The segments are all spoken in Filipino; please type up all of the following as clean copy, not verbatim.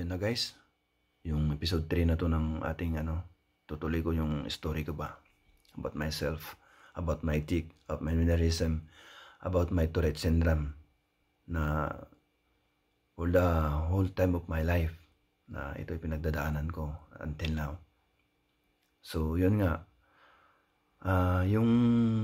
Ayun na guys, yung episode 3 na to ng ating tutuloy ko yung story ko ba about myself, about my tic, about my mannerism, about my Tourette syndrome na for the whole time of my life na ito'y pinagdadaanan ko until now. So yun nga, yung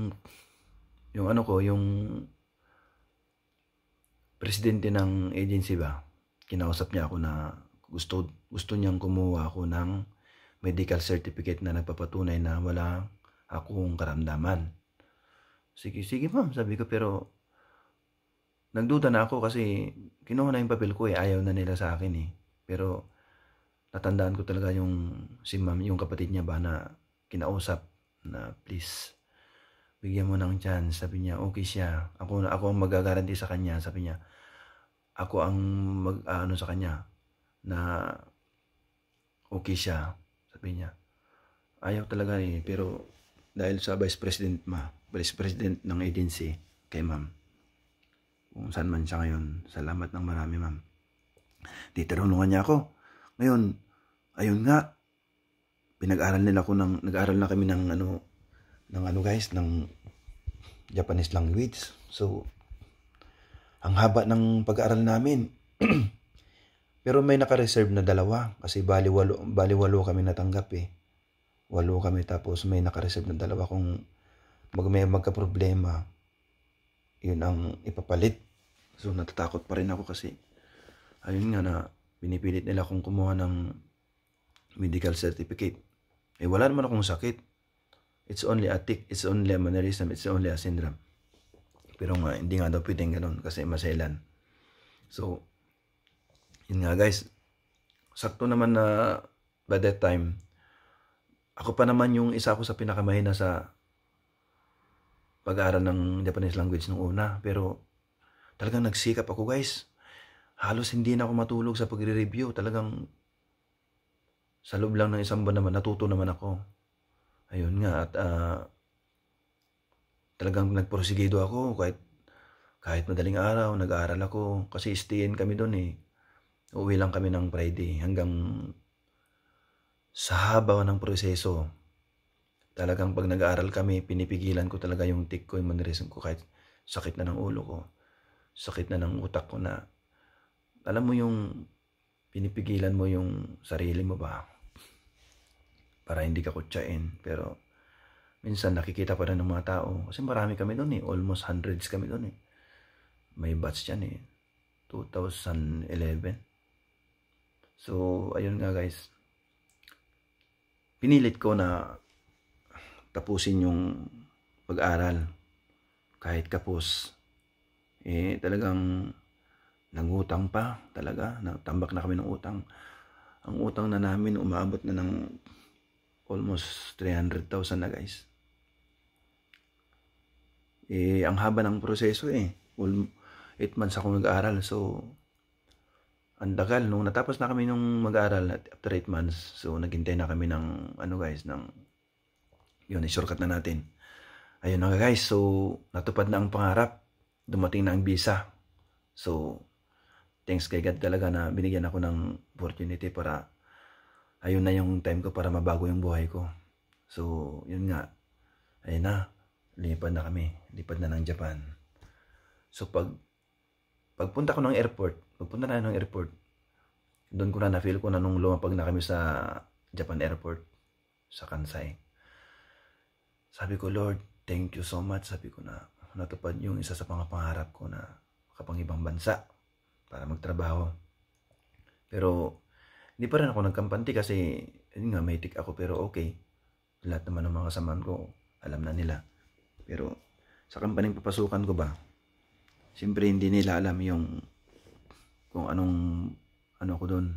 presidente ng agency ba, kinausap niya ako na gusto niyang kumuha ako ng medical certificate na nagpapatunay na wala akong karamdaman. Sige ma'am, sabi ko, pero nagduda na ako kasi kinuha na yung papel ko ayaw na nila sa akin Pero natandaan ko talaga yung si ma'am, yung kapatid niya ba na kinausap na please bigyan mo ng chance. Sabi niya okay siya, ako ang magagaranti sa kanya. Sabi niya ako ang mag-ano sa kanya na okay siya. Sabi niya ayaw talaga pero dahil sa vice president ng agency kay ma'am, kung saan man siya ngayon, salamat ng marami ma'am, titirunungan niya ako. Ngayon ayun nga, nag-aaral na kami ng guys, ng Japanese language. So ang haba ng pag-aaral namin. Pero may naka-reserve na 2 kasi bali 8 kami natanggap 8 kami, tapos may naka-reserve na 2 kung may magka-problema, yun ang ipapalit. So natatakot pa rin ako kasi ayun nga na pinipilit nila akong kumuha ng medical certificate. Wala naman akong sakit. It's only a tic, it's only a mannerism, it's only a syndrome. Pero nga, hindi nga daw pwedeng ganun kasi maselan. So, yun nga guys, sakto naman na by that time, ako pa naman yung isa ko sa pinakamahina sa pag-aaral ng Japanese language nung una. Pero talagang nagsikap ako guys. Halos hindi na ako matulog sa pagre-review. Talagang sa loob lang ng 1 buwan naman, natuto naman ako. Ayun nga, at talagang nagprosigido ako kahit madaling araw, nag-aaral ako kasi stayin kami doon Uuwi lang kami ng Friday hanggang sa haba ng proseso. Talagang pag nag-aaral kami, pinipigilan ko talaga yung tic ko, yung mannerism ko, kahit sakit na ng ulo ko, sakit na ng utak ko na, alam mo yung pinipigilan mo yung sarili mo ba para hindi ka kutsain. Pero minsan nakikita pa rin ng mga tao kasi marami kami doon almost hundreds kami doon May batch yan 2011. So ayun nga guys, pinilit ko na tapusin yung pag-aral kahit kapos. Talagang nangutang pa talaga, natambak na kami ng utang. Ang utang na namin umaabot na ng almost 300,000 na guys. Ang haba ng proseso 8 months ako nag-aaral. So ang tagal. Nung natapos na kami nung mag-aaral after 8 months, so naghintay na kami ng yun, shortcut na natin. Ayun na guys, so natupad na ang pangarap. Dumating na ang visa. So thanks kay God talaga na binigyan ako ng opportunity para ayun na yung time ko para mabago yung buhay ko. So yun nga, ayun na, lipad na ng Japan. So pagpunta na ng airport, doon ko na-feel ko na nung lumapag na kami sa Japan airport, sa Kansai. Sabi ko, Lord, thank you so much. Sabi ko na natupad yung isa sa pangarap ko na makapang-ibang bansa para magtrabaho. Pero hindi pa rin ako nagkampante kasi yun nga, may tic ako, pero okay. Lahat naman ng mga kasamahan ko, alam na nila. Pero sa kampaning papasukan ko ba, siyempre hindi nila alam yung kung ano ko doon,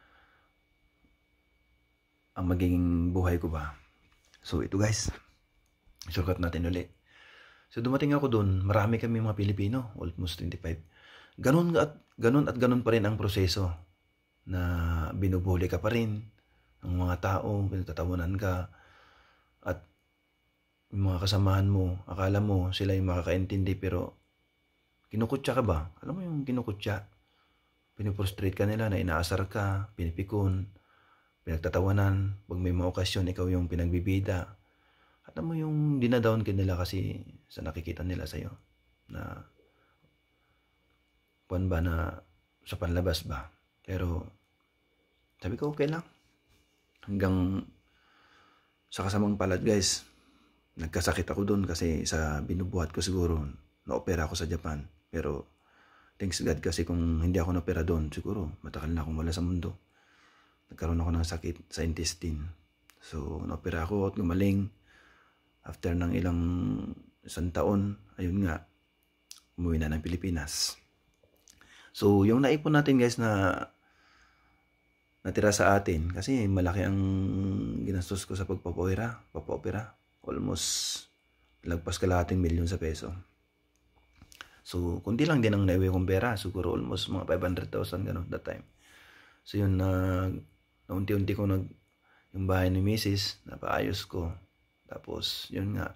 ang magiging buhay ko ba. So ito guys, shortcut natin ulit. So dumating ako doon, marami kami mga Pilipino, almost 25. Ganun at ganun pa rin ang proseso na binubuli ka pa rin ng mga tao, pinagtatawanan ka, at yung mga kasamahan mo, akala mo sila yung makakaintindi pero kinukutya ka ba? Alam mo yung kinukutya? piniprustrate ka nila na inaasar ka, pinipikon, pinagtatawanan. Pag may mga okasyon, ikaw yung pinagbibida. At mo yung dinadown ka nila kasi sa nakikita nila sa'yo na buwan ba na sa panlabas ba. Pero sabi ko okay lang. Hanggang sa kasamang palad guys, nagkasakit ako doon kasi sa binubuhat ko siguro, na-opera ako sa Japan. Pero thanks God kasi kung hindi ako na-opera doon, siguro matagal na akong wala sa mundo. Nagkaroon ako ng sakit sa intestine. So na-opera ako at gumaling. After ng isang taon, ayun nga, umuwi na ng Pilipinas. So yung naipon natin guys na natira sa atin, kasi malaki ang ginastos ko sa pagpapa-opera. Almost lagpas kalahating milyon sa peso. So kunti lang din ang naiwi kong pera, siguro almost mga 500,000 gano'n that time. So yun na unti-unti ko yung bahay ni Mrs. napaayos ko. Tapos yun nga,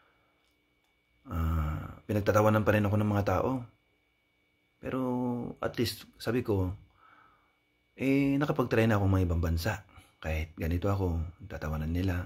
pinagtatawanan pa rin ako ng mga tao. Pero at least sabi ko, nakapag-try na ako mga ibang bansa. Kahit ganito ako, tatawanan nila.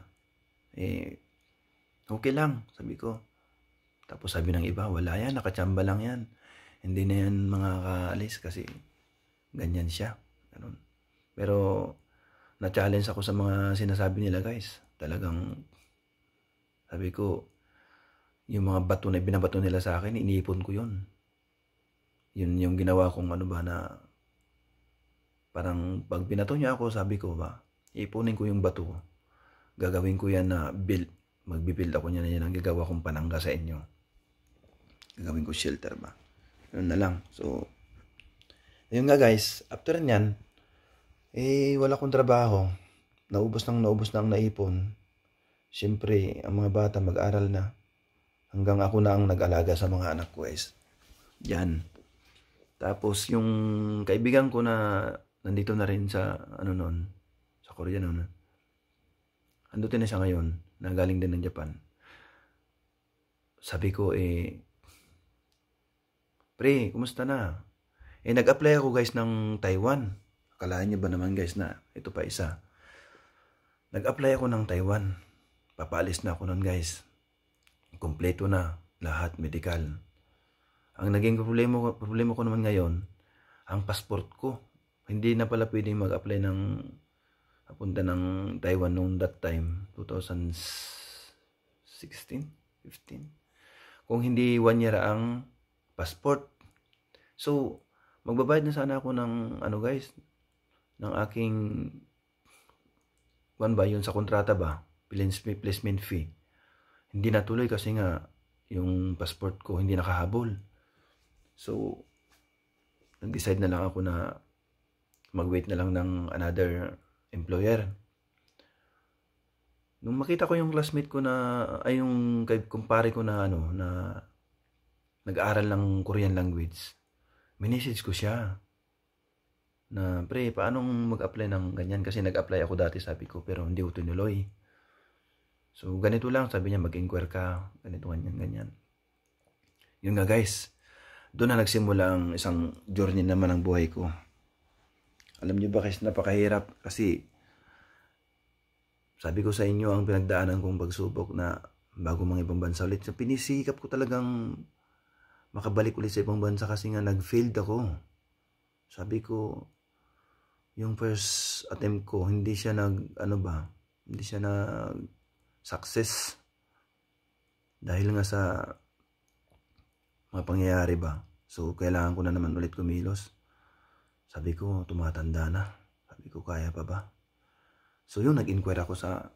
Okay lang, sabi ko. Tapos sabi ng iba, wala yan, nakachamba lang yan. Hindi na yan mga kaalis kasi ganyan siya. Ganun. Pero na-challenge ako sa mga sinasabi nila guys. Talagang sabi ko, yung mga bato na binabato nila sa akin, iniipon ko yun. Yun yung ginawa kong ano ba na parang pag binato niya ako, sabi ko ba, ipunin ko yung bato. Gagawin ko yan na build. Magbibuild ako niya na yan ang gagawa kong panangga sa inyo. Gagawin ko shelter ba. Yun na lang. So, yun nga guys, after nyan, wala akong trabaho. Naubos ng naipon. Siyempre, ang mga bata mag-aral na. Hanggang ako na ang nag-alaga sa mga anak ko guys. Yan. Tapos yung kaibigan ko na nandito na rin sa sa Korea noon. Andito na siya ngayon, na galing din ng Japan. Sabi ko pre, kumusta na? Nag-apply ako guys ng Taiwan. Akalaan niyo ba naman guys na ito pa isa. Nag-apply ako ng Taiwan. Papaalis na ako nun guys. Kompleto na lahat medical. Ang naging problema ko naman ngayon, ang passport ko. Hindi na pala pwedeng mag-apply ng papunta ng Taiwan noong that time, 2016, 15. Kung hindi 1 year ang passport. So, magbabayad na sana ako ng guys, ng aking yun sa kontrata ba, placement fee. Hindi natuloy kasi nga yung passport ko hindi nakahabol. So, nag-decide na lang ako na mag-wait na lang ng another employer. Nung makita ko yung classmate ko na, yung kumpare ko na na nag-aaral ng Korean language, minessage ko siya na, pre, paano mag-apply ng ganyan? Kasi nag-apply ako dati, sabi ko, pero hindi ko tinuloy. So, ganito lang, sabi niya, mag-inquire ka, ganito, ganyan. Yun nga guys, doon na nagsimula ang isang journey naman ng buhay ko. Alam niyo ba guys, napakahirap kasi sabi ko sa inyo ang pinagdaanan kong pagsubok na bago mga ibang bansa ulit. So, pinisikap ko talagang makabalik ulit sa ibang bansa kasi nga nag-failed ako. Sabi ko, yung first attempt ko, hindi siya hindi siya success. Dahil nga sa mga pangyayari ba. So, kailangan ko na naman ulit kumilos. Sabi ko, tumatanda na. Sabi ko, kaya pa ba? So, yun, nag-inquire ako sa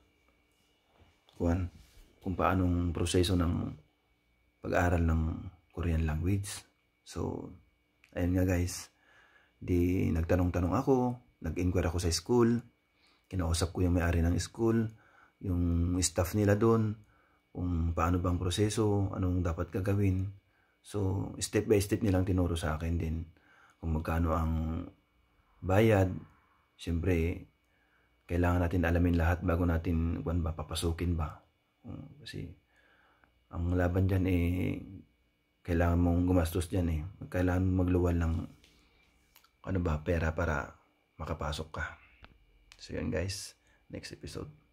kung paanong proseso ng pag-aaral ng Korean language. So, ayun nga guys. Di nagtanong-tanong ako, nag-inquire ako sa school, kinausap ko yung may-ari ng school, yung staff nila doon, kung paano bang proseso, anong dapat gagawin. So, step by step nilang tinuro sa akin din kung magkano ang bayad. Siyempre, kailangan natin alamin lahat bago natin papasukin ba. Kasi, ang laban dyan kailangan mong gumastos dyan. Kailangan magluwal ng pera para makapasok ka. So yun guys, next episode.